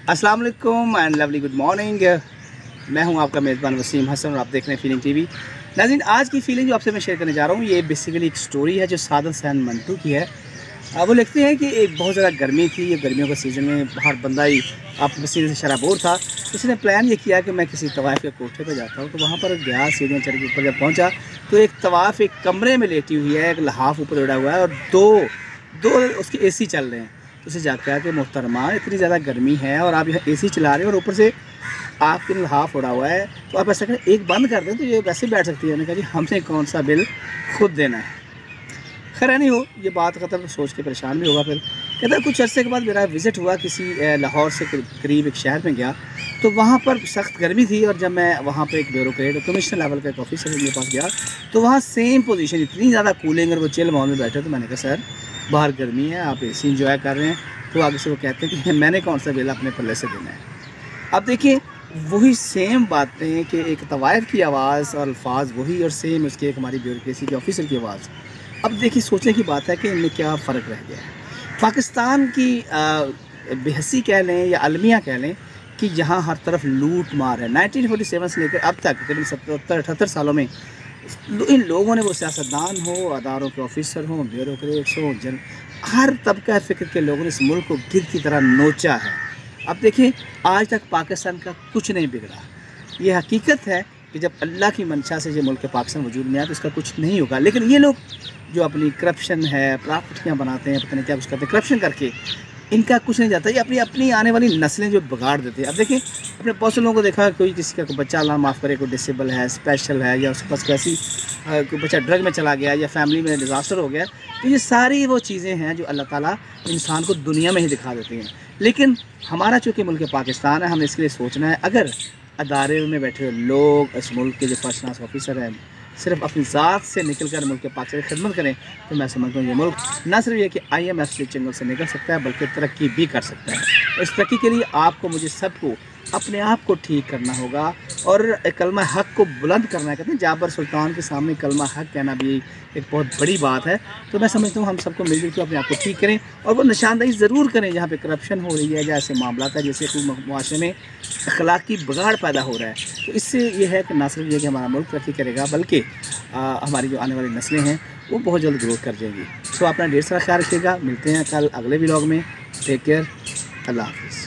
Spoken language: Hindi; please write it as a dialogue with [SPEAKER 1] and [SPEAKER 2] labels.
[SPEAKER 1] अस्सलाम वालेकुम एंड लवली गुड मॉर्निंग। मैं हूं आपका मेज़बान वसीम हसन और आप देख रहे हैं फीलिंग टीवी। नाज़रीन, आज की फीलिंग जो आपसे मैं शेयर करने जा रहा हूं ये बेसिकली एक स्टोरी है जो सादत सहन मंटू की है। वो लिखते हैं कि एक बहुत ज़्यादा गर्मी थी, ये गर्मियों के सीज़न में हर बंदा ही आप सीधे से शराबोर था। उसने प्लान ये किया कि मैं किसी तवाफ़ के कोठे पर जाता हूँ, तो वहाँ पर गया, सीढ़ियाँ चढ़ के ऊपर जब पहुँचा तो एक तवाफ़ एक कमरे में लेटी हुई है, एक लिहाफ ऊपर उड़ा हुआ है और दो दो उसके एसी चल रहे हैं। तो उसे जाकर कहा कि मोहतरमा, इतनी ज़्यादा गर्मी है और आप यहाँ एसी चला रहे हो और ऊपर से आपके लिहाफ उड़ा हुआ है, तो आप ऐसा करें एक बंद कर दें तो ये वैसे बैठ सकती है। मैंने कहा जी हमने कौन सा बिल खुद देना है। खैर नहीं हो, ये बात ख़त्म, सोच के परेशान भी होगा। फिर कहता है कुछ अर्से के बाद मेरा विज़िट हुआ, किसी लाहौर से करीब एक शहर में गया, तो वहाँ पर सख्त गर्मी थी और जब मैं वहाँ पे एक ब्यूरोक्रेट कमिश्नर लेवल का एक ऑफिसर के पास गया तो वहाँ सेम पोजीशन, इतनी ज़्यादा कूलिंग और वो चिल माहौल में बैठे। तो मैंने कहा सर बाहर गर्मी है, आप एसी इंजॉय कर रहे हैं। तो आगे से वो कहते हैं कि मैंने कौन सा बिल अपने पल्ले से देना है। अब देखिए वही सेम बातें कि एक तवायफ की आवाज़ और अल्फाज वही, और सेम उसकी एक हमारी ब्यूरोक्रेसी के ऑफिसर की आवाज़। अब देखिए सोचने की बात है कि इनमें क्या फ़र्क रह गया है। पाकिस्तान की बेहसी कह लें या अलमिया कह लें कि यहाँ हर तरफ लूट मार है। 1947 से लेकर अब तक तकरीबन 77-78 सालों में इन लोगों ने, वो सियासतदान हो, अदारों के ऑफिसर हों, ब्यूरोक्रेट्स हों, हर तबका फ़िक्र के लोगों ने इस मुल्क को गिर की तरह नोचा है। अब देखिए आज तक पाकिस्तान का कुछ नहीं बिगड़ा। ये हकीकत है कि जब अल्लाह की मंशा से ये मुल्क पाकिस्तान वजूद में आया तो इसका कुछ नहीं होगा। लेकिन ये लोग जो अपनी करप्शन है, प्रॉपर्टियाँ बनाते हैं, पता नहीं क्या कुछ करते हैं, करप्शन करके इनका कुछ नहीं जाता। ये अपनी आने वाली नस्लें जो बिगाड़ देते हैं। अब देखिए अपने बहुत से लोगों को देखा, कोई किसी का कोई बच्चा, अल्लाह माफ़ करे, कोई डिसेबल है, स्पेशल है, या उसके पास कैसी कोई बच्चा ड्रग में चला गया या फैमिली में डिज़ास्टर हो गया, तो ये सारी वो चीज़ें हैं जो अल्लाह ताला इंसान को दुनिया में ही दिखा देते हैं। लेकिन हमारा चूँकि मुल्क पाकिस्तान है, हमें इसके लिए सोचना है। अगर अदारे में बैठे हुए लोग, इस मुल्क के जो फर्स्ट क्लास ऑफिसर हैं, सिर्फ अपनी ज़ात से निकल कर मुल्क के पाकिस्तान की खिदमत करें, तो मैं समझता हूँ ये मुल्क न सिर्फ ये कि IMF के चंगल से निकल सकता है बल्कि तरक्की भी कर सकता है। इस तरक्की के लिए आपको, मुझे, सबको अपने आप को ठीक करना होगा और कलमा हक़ को बुलंद करना है। कहते हैं जाबर सुल्तान के सामने कलमा हक़ कहना भी एक बहुत बड़ी बात है। तो मैं समझता हूँ हम सबको मिलजुल कर अपने आप को ठीक करें और वो निशानदेही ज़रूर करें जहाँ पे करप्शन हो रही है, जैसे मामला है, जैसे कोई मुआशरे में अखलाकी बिगाड़ पैदा हो रहा है। तो इससे ये है कि ना सिर्फ ये कि हमारा मुल्क तरक्की करेगा बल्कि हमारी जो आने वाली नस्लें हैं वो बहुत जल्द ग्रोथ कर जाएंगी। सो अपना ढेर सारा ख्याल रखिएगा। मिलते हैं कल अगले व्लॉग में। Take care. अल्लाह हाफ़िज़।